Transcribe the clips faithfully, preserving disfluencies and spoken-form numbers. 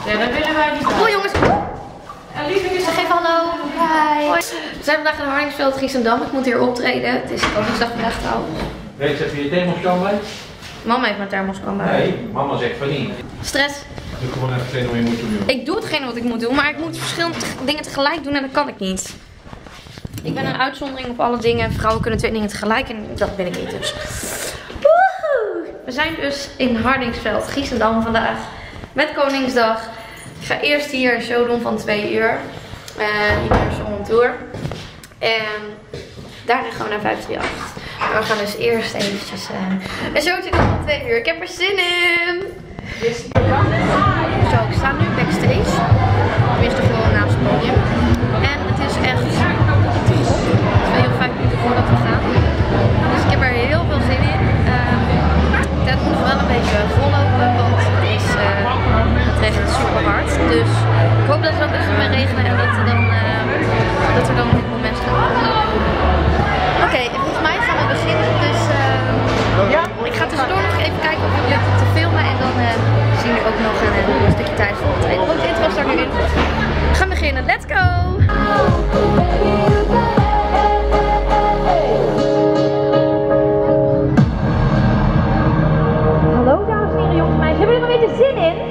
Ja, dat willen wij niet. Oh jongens. En lieve is geef hallo. Hi. Hoi. We zijn vandaag in Hardingsveld, Giessendam. Ik moet hier optreden. Het is Koningsdag vandaag trouwens. Weet je, heb je je thermoskan bij? Mama heeft mijn thermoskan bij. Nee, mama zegt van niet. Stress. Doe gewoon even hetgene wat je moet doen, joh. Ik doe hetgene wat ik moet doen, maar ik moet verschillende dingen tegelijk doen en dat kan ik niet. Ik ben een uitzondering op alle dingen. Vrouwen kunnen twee dingen tegelijk en dat ben ik niet dus. Woehoe! We zijn dus in Hardingsveld, Giessendam vandaag. Met Koningsdag. Ik ga eerst hier een show doen van twee uur. Uh, hier naar Song Tour. En daarna gaan we naar vijf drie acht. Maar we gaan dus eerst eventjes uh, een showtje doen van twee uur. Ik heb er zin in! Zo, ik sta nu backstage. Tenminste gewoon naast het podium. En het is echt twee of vijf minuten voordat we gaan. Dus ik heb er heel veel zin in. Uh, het moet nog wel een beetje vollopen, want het, is, uh, het regent super hard. Dus ik hoop dat het ook even mee regenen en dat er dan, uh, dat er dan een heleboel mensen gaan komen. Oké, okay, volgens mij gaan we beginnen. Dus uh, ja. Ik ga tussendoor nog even kijken of het lukt te filmen en dan uh, zien we ook nog een, een stukje tijd voor het eten. Want dit was daar nu in. We gaan beginnen. Let's go! Hallo dames en heren, jongens en meisjes. Hebben jullie er een beetje zin in?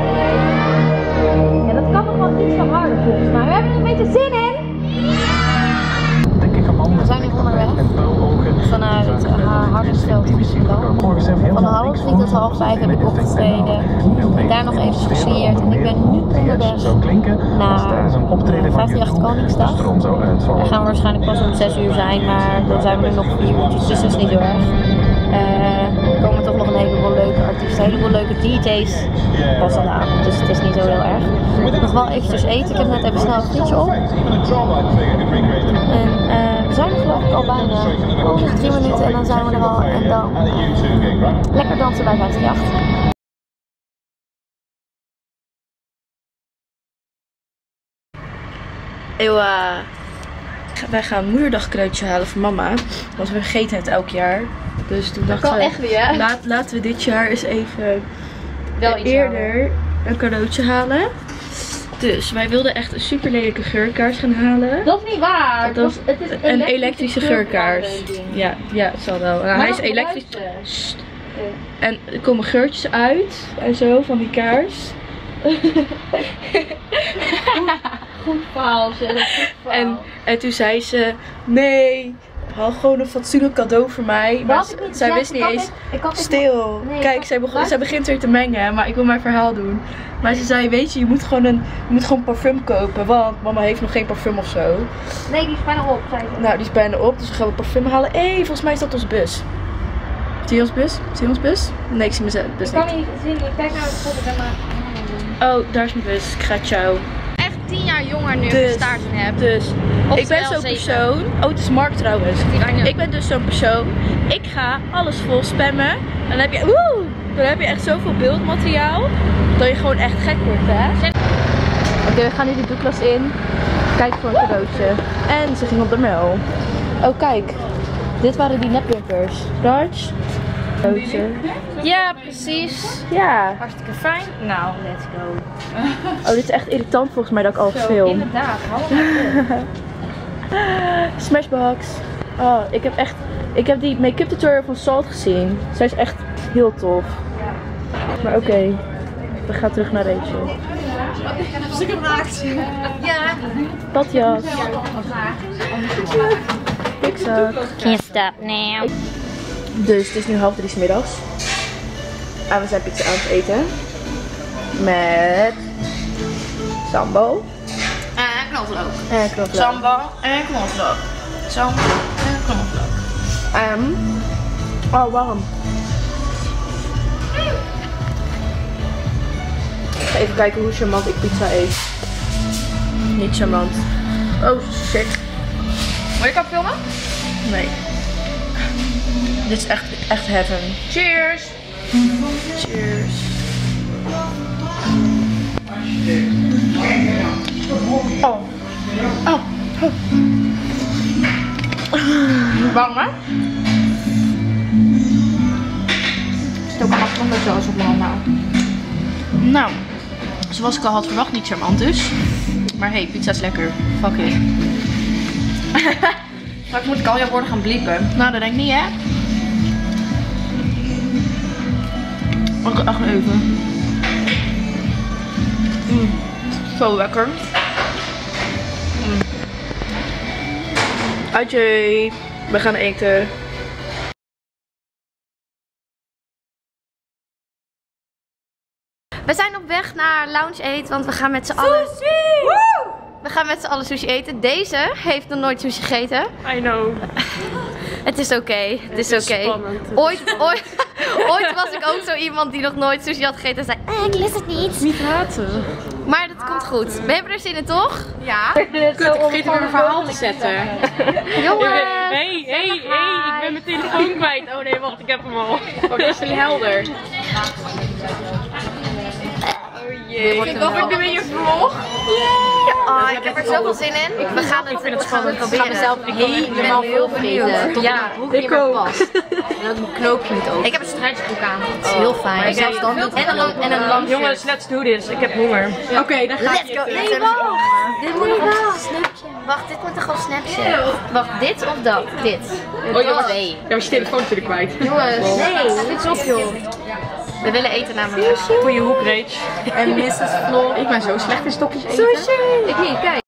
Ja, dat kan nog wel iets van harder volgens mij. We hebben er een beetje zin in. We zijn nu onderweg vanuit uh, Hardingsveld. Van half drie tot half vijf heb ik opgetreden. En daar nog even gesieerd. En ik ben nu onderweg naar uh, vijf drie acht Koningsdag. Daar gaan we waarschijnlijk pas om zes uur zijn, maar dan zijn we nu nog vier uurtjes, dus dat is niet heel erg. Uh, er komen toch nog een heleboel leuke artiesten, een heleboel leuke D J's pas aan de avond, dus het is niet zo heel erg. Ik moet nog wel eventjes eten, ik heb net even snel een frietje op. En uh, we zijn er geloof ik al bijna, nog drie minuten en dan zijn we er al en dan uh, lekker dansen bij vijf drie acht. Ewa. Wij gaan moederdag cadeautje halen voor mama, want we vergeten het elk jaar. Dus toen dachten we, echt weer, hè? Laat, laten we dit jaar eens even Wel iets eerder halen. een cadeautje halen. Dus wij wilden echt een super lelijke geurkaars gaan halen. Dat is niet waar. Dat is het is een elektrische, elektrische geurkaars. geurkaars. Ja, ja, het zal wel. Nou, hij is elektrisch. Sst. En er komen geurtjes uit en zo van die kaars. Goed verhaal, zeg. En, en toen zei ze, nee, haal gewoon een fatsoenlijk cadeau voor mij. Maar Dat ik niet zij zeg, wist niet ik eens, had dit- ik had dit stil. Nee, Kijk, ik zij, had- begon, zij begint weer te mengen, maar ik wil mijn verhaal doen. Maar ze zei, weet je, je moet gewoon een je moet gewoon parfum kopen, want mama heeft nog geen parfum of zo. Nee, die is bijna op, zei ze. Nou, die is bijna op, dus we gaan we parfum halen. Hé, hey, volgens mij is dat onze bus. Zie je ons bus? Zie je ons bus? Nee, ik zie mijn bus Ik kan niet. niet zien, ik kijk naar het foto en maar... Oh, daar is mijn bus. Ik ga ciao. Echt tien jaar jonger nu Dus, ik staart in heb. Dus, Of ik ben wel zo'n zeven. persoon. Oh, het is Mark trouwens. Die waren- Ik ben dus zo'n persoon. Ik ga alles vol spammen. Dan heb je, woe, dan heb je echt zoveel beeldmateriaal. Dat je gewoon echt gek wordt, hè? Oké, okay, we gaan nu de doeklas in. Kijk voor een cadeautje. En ze ging op de mail. Oh, kijk. Dit waren die nepwimpers. Raj? Cadeautje. Ja, precies. Ja. Hartstikke fijn. Nou, let's go. Oh, dit is echt irritant volgens mij dat ik al Zo, film. inderdaad. Hallo. Smashbox. Oh, ik heb echt... Ik heb die make-up tutorial van Salt gezien. Zij is echt heel tof. Maar oké. Okay. We gaan terug naar Rachel. Als ik hem raakt. Ja. Badjas. Pixar. Can you stop now? Dus het is nu half drie 's middags. En we zijn pizza aan het eten. Met sambal. En knoflook. En knoflook. Sambal en knoflook. Sambal en knoflook. En... Oh, warm. Ik ga even kijken hoe charmant ik pizza eet. Niet charmant. Oh shit. Wil je kan filmen? Nee. Dit is echt, echt heaven. Cheers! Cheers. Oh. Oh. Warm, hè? Stok maar knoflooksaus op mama. Nou, zoals ik al had verwacht, niet charmant dus. Maar hey, pizza is lekker. Fuck it. Straks moet ik al jouw woorden gaan bliepen. Nou, dat denk ik niet, hè? Wacht echt even. Mm, zo lekker. Mm. Uitje, we gaan eten. We zijn op weg naar Lounge Eat, want we gaan met z'n allen... We gaan met z'n allen sushi eten. Deze heeft nog nooit sushi gegeten. I know. Het is oké, okay. het is oké. Okay. Ooit, ooit, ooit was ik ook zo iemand die nog nooit sushi had gegeten en zei, eh, ik lust het niet. Niet haten. Maar dat komt goed. We hebben er zin in, toch? Ja. Kut, ik vergeet weer mijn verhaal te zetten. Jongens. Hé, hé, hé, ik ben mijn telefoon kwijt. Oh nee, wacht, ik heb hem al. Oh, dit is niet helder. Oh jee. Wordt ik nu weer je vlog? Oh, ik heb er zoveel zin in. We gaan het, ik vind het spannend proberen. Ik ga mezelf helemaal heel vergeten. Ja, hoe ik niet past. En dat mijn knoopje niet open. Ik heb een stretchbroek aan. Dat is heel fijn. Zelfs dan niet. En een, en een lang Jongens, let's do this. Ik heb honger. Oké, okay, dan ga ik. Let's go. Nee, wacht. Dit moet nog op Snapchat. Wacht, dit moet toch op Snapchat? Wacht, dit of dat? Dit. Oh, ja, twee. Ja, maar je telefoon natuurlijk kwijt. Jongens, nee, dit is op joh. We willen eten namelijk. Goeie hoek, Rach. En missus Vlog. Ik ben zo slecht in stokjes eten. Sushi! Ik niet, kijk.